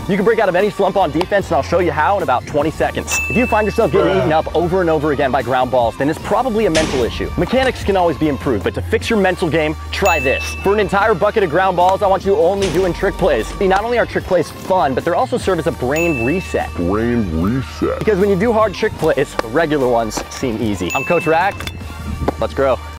You can break out of any slump on defense, and I'll show you how in about 20 seconds. If you find yourself getting eaten up over and over again by ground balls, then it's probably a mental issue. Mechanics can always be improved, but to fix your mental game, try this. For an entire bucket of ground balls, I want you only doing trick plays. See, not only are trick plays fun, but they also serve as a brain reset. Because when you do hard trick plays, the regular ones seem easy. I'm Coach Rack. Let's grow.